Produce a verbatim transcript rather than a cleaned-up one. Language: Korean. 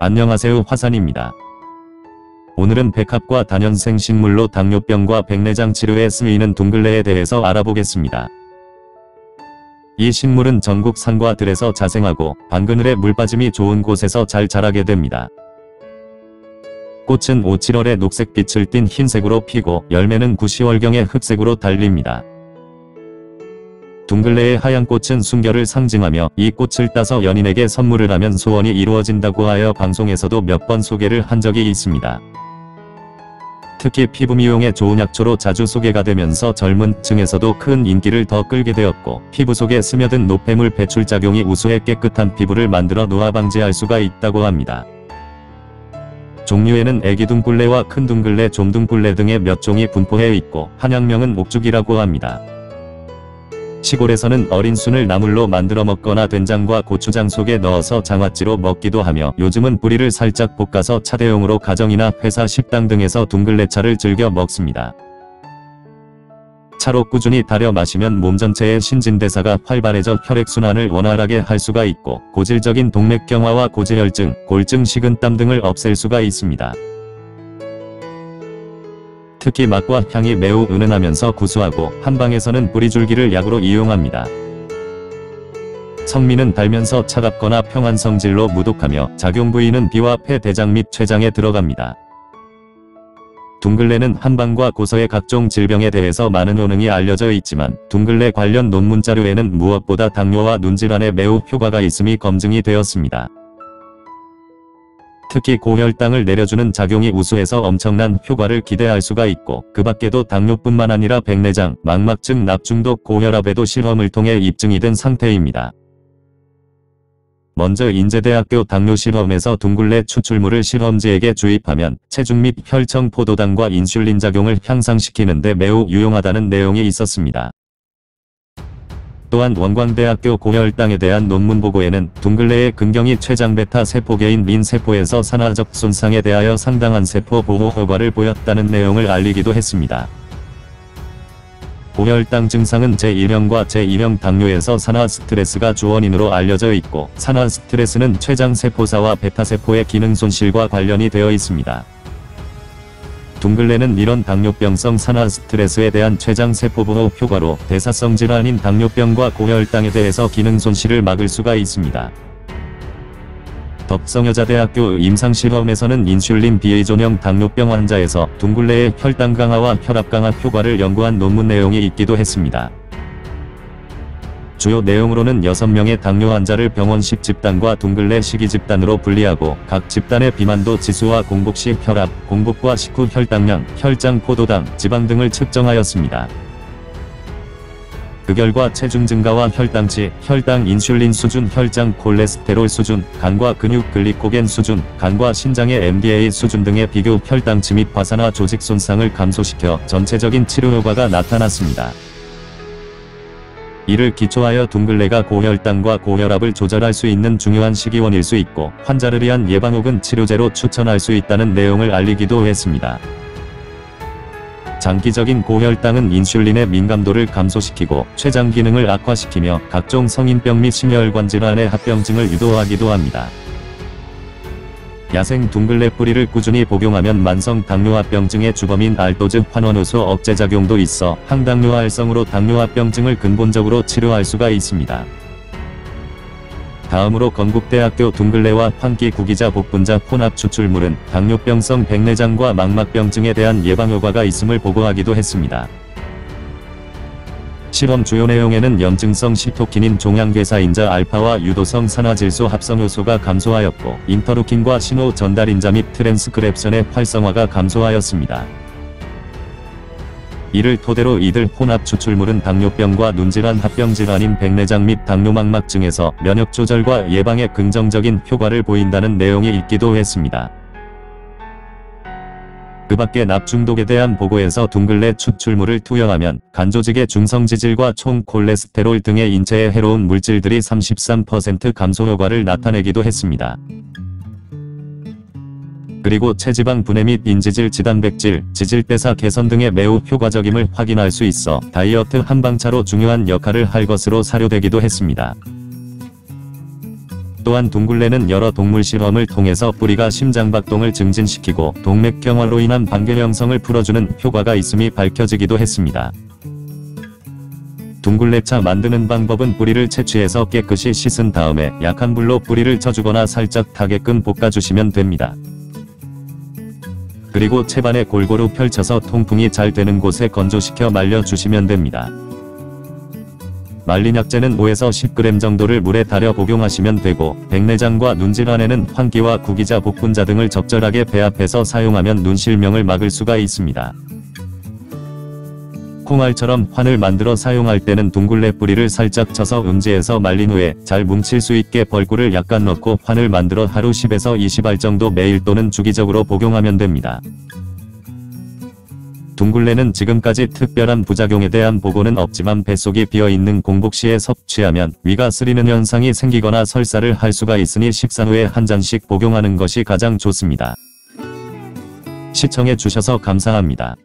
안녕하세요, 화산입니다. 오늘은 백합과 다년생 식물로 당뇨병과 백내장 치료에 쓰이는 둥글레에 대해서 알아보겠습니다. 이 식물은 전국 산과 들에서 자생하고 반그늘에 물빠짐이 좋은 곳에서 잘 자라게 됩니다. 꽃은 오, 칠월에 녹색빛을 띤 흰색으로 피고 열매는 구, 시월경에 흑색으로 달립니다. 둥글레의 하얀 꽃은 순결을 상징하며 이 꽃을 따서 연인에게 선물을 하면 소원이 이루어진다고 하여 방송에서도 몇 번 소개를 한 적이 있습니다. 특히 피부 미용에 좋은 약초로 자주 소개가 되면서 젊은 층에서도 큰 인기를 더 끌게 되었고, 피부 속에 스며든 노폐물 배출 작용이 우수해 깨끗한 피부를 만들어 노화 방지할 수가 있다고 합니다. 종류에는 애기 둥글레와 큰 둥글레, 좀둥글레 등의 몇 종이 분포해 있고 한약명은 옥죽이라고 합니다. 시골에서는 어린 순을 나물로 만들어 먹거나 된장과 고추장 속에 넣어서 장아찌로 먹기도 하며, 요즘은 뿌리를 살짝 볶아서 차대용으로 가정이나 회사 식당 등에서 둥글레차를 즐겨 먹습니다. 차로 꾸준히 달여 마시면 몸 전체의 신진대사가 활발해져 혈액순환을 원활하게 할 수가 있고, 고질적인 동맥경화와 고지혈증, 골증, 식은땀 등을 없앨 수가 있습니다. 특히 맛과 향이 매우 은은하면서 구수하고 한방에서는 뿌리줄기를 약으로 이용합니다. 성미는 달면서 차갑거나 평한 성질로 무독하며 작용 부위는 비와 폐, 대장 및 췌장에 들어갑니다. 둥글레는 한방과 고서의 각종 질병에 대해서 많은 효능이 알려져 있지만, 둥글레 관련 논문 자료에는 무엇보다 당뇨와 눈질환에 매우 효과가 있음이 검증이 되었습니다. 특히 고혈당을 내려주는 작용이 우수해서 엄청난 효과를 기대할 수가 있고, 그 밖에도 당뇨뿐만 아니라 백내장, 망막증, 납중독, 고혈압에도 실험을 통해 입증이 된 상태입니다. 먼저 인제대학교 당뇨실험에서 둥글레 추출물을 실험지에게 주입하면 체중 및 혈청 포도당과 인슐린 작용을 향상시키는 데 매우 유용하다는 내용이 있었습니다. 또한 원광대학교 고혈당에 대한 논문 보고에는 둥글레의 근경이 췌장 베타 세포계인 린 세포에서 산화적 손상에 대하여 상당한 세포 보호 효과를 보였다는 내용을 알리기도 했습니다. 고혈당 증상은 제일형과 제이형 당뇨에서 산화 스트레스가 주원인으로 알려져 있고, 산화 스트레스는 췌장 세포사와 베타 세포의 기능 손실과 관련이 되어 있습니다. 둥글레는 이런 당뇨병성 산화 스트레스에 대한 췌장 세포 보호 효과로 대사성 질환인 당뇨병과 고혈당에 대해서 기능 손실을 막을 수가 있습니다. 덕성여자대학교 임상실험에서는 인슐린 비의존형 당뇨병 환자에서 둥글레의 혈당 강화와 혈압 강화 효과를 연구한 논문 내용이 있기도 했습니다. 주요 내용으로는 여섯 명의 당뇨 환자를 병원식 집단과 둥글레 식이 집단으로 분리하고 각 집단의 비만도 지수와 공복식 혈압, 공복과 식후 혈당량, 혈장 포도당, 지방 등을 측정하였습니다. 그 결과 체중 증가와 혈당치, 혈당 인슐린 수준, 혈장 콜레스테롤 수준, 간과 근육 글리코겐 수준, 간과 신장의 엠디에이 수준 등의 비교 혈당치 및 과산화 조직 손상을 감소시켜 전체적인 치료 효과가 나타났습니다. 이를 기초하여 둥글레가 고혈당과 고혈압을 조절할 수 있는 중요한 식이원일 수 있고, 환자를 위한 예방 혹은 치료제로 추천할 수 있다는 내용을 알리기도 했습니다. 장기적인 고혈당은 인슐린의 민감도를 감소시키고 췌장 기능을 악화시키며 각종 성인병 및 심혈관 질환의 합병증을 유도하기도 합니다. 야생 둥글레 뿌리를 꾸준히 복용하면 만성 당뇨합병증의 주범인 알도즈 환원효소 억제 작용도 있어 항당뇨활성으로 당뇨합병증을 근본적으로 치료할 수가 있습니다. 다음으로 건국대학교 둥글레와 환기 구기자 복분자 혼합 추출물은 당뇨병성 백내장과 망막병증에 대한 예방 효과가 있음을 보고하기도 했습니다. 실험 주요 내용에는 염증성 시토키닌 종양괴사인자 알파와 유도성 산화질소 합성효소가 감소하였고, 인터루킨과 신호 전달인자 및 트랜스크랩션의 활성화가 감소하였습니다. 이를 토대로 이들 혼합 추출물은 당뇨병과 눈질환 합병질환인 백내장 및 당뇨망막증에서 면역 조절과 예방에 긍정적인 효과를 보인다는 내용이 있기도 했습니다. 그 밖에 납중독에 대한 보고에서 둥글레 추출물을 투여하면 간조직의 중성지질과 총 콜레스테롤 등의 인체에 해로운 물질들이 삼십삼 퍼센트 감소 효과를 나타내기도 했습니다. 그리고 체지방 분해 및 인지질 지단백질, 지질대사 개선 등의 매우 효과적임을 확인할 수 있어 다이어트 한방차로 중요한 역할을 할 것으로 사료되기도 했습니다. 또한 둥굴레는 여러 동물 실험을 통해서 뿌리가 심장박동을 증진시키고 동맥경화로 인한 반결 형성을 풀어주는 효과가 있음이 밝혀지기도 했습니다. 둥굴레차 만드는 방법은 뿌리를 채취해서 깨끗이 씻은 다음에 약한 불로 뿌리를 쳐주거나 살짝 타게끔 볶아주시면 됩니다. 그리고 채반에 골고루 펼쳐서 통풍이 잘 되는 곳에 건조시켜 말려주시면 됩니다. 말린 약재는 오에서 십 그램 정도를 물에 달여 복용하시면 되고, 백내장과 눈질환에는 환기와 구기자, 복분자 등을 적절하게 배합해서 사용하면 눈실명을 막을 수가 있습니다. 콩알처럼 환을 만들어 사용할 때는 둥굴레 뿌리를 살짝 쳐서 음지에서 말린 후에 잘 뭉칠 수 있게 벌꿀을 약간 넣고 환을 만들어 하루 십에서 이십 알 정도 매일 또는 주기적으로 복용하면 됩니다. 둥굴레는 지금까지 특별한 부작용에 대한 보고는 없지만 뱃속이 비어있는 공복 시에 섭취하면 위가 쓰리는 현상이 생기거나 설사를 할 수가 있으니 식사 후에 한 잔씩 복용하는 것이 가장 좋습니다. 시청해 주셔서 감사합니다.